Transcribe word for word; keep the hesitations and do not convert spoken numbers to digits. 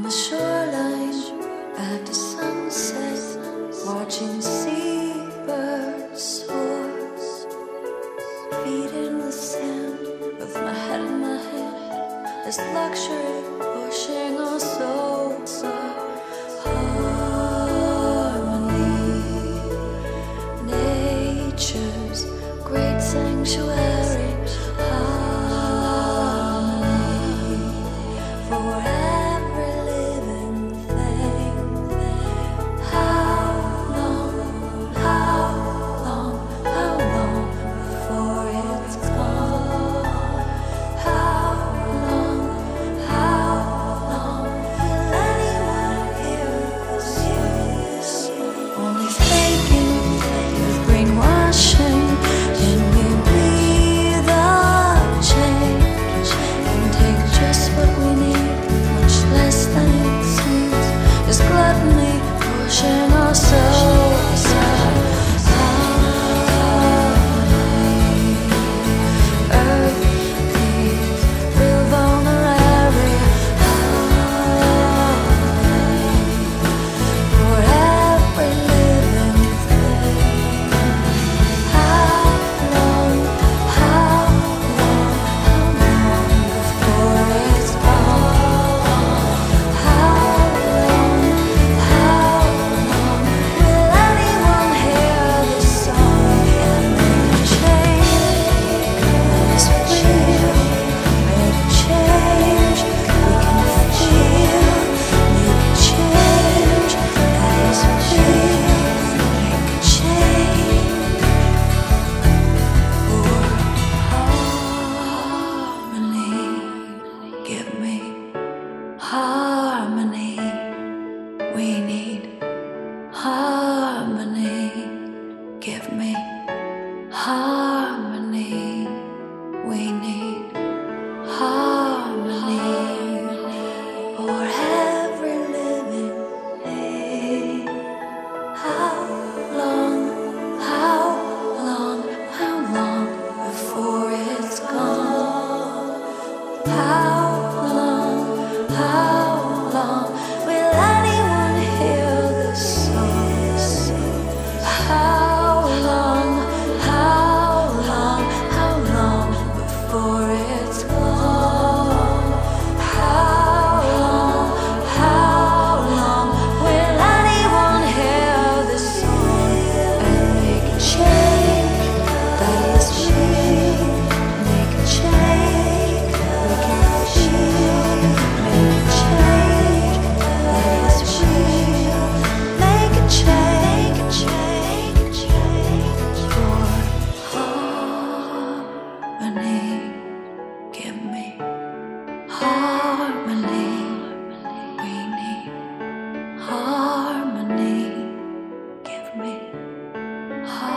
the shoreline after sunset, watching seabirds soar, feet in the sand with my head in my hand. This luxury pushing our souls up. Harmony, nature's great sanctuary. Harmony for every living thing. How long, how long, how long before it's gone? How long, how long will anyone hear this song? Only faking with brainwashing. Can we be the change and take just what we need, much less than it seems? Is gluttony pushing our souls out? Harmony, earth needs real vulnerary. Harmony for every living thing. How long, how long, how long before it's gone? How long, how long will anyone hear this song and make a change? Let us feel, make a change. We can feel, make a change. Let us feel, make a change. For harmony, give me harmony. We need harmony. Give me harmony. We need harmony for every living thing. How long, how long, how long before it's gone? How long, how long will anyone hear this song? How long, how long, how long before it's gone? How long, how long will anyone hear this song and make a change? That is free, make a change. We can feel, make a change. That is free, make a change, change, change for harmony. Give me harmony. We need harmony. Give me harmony.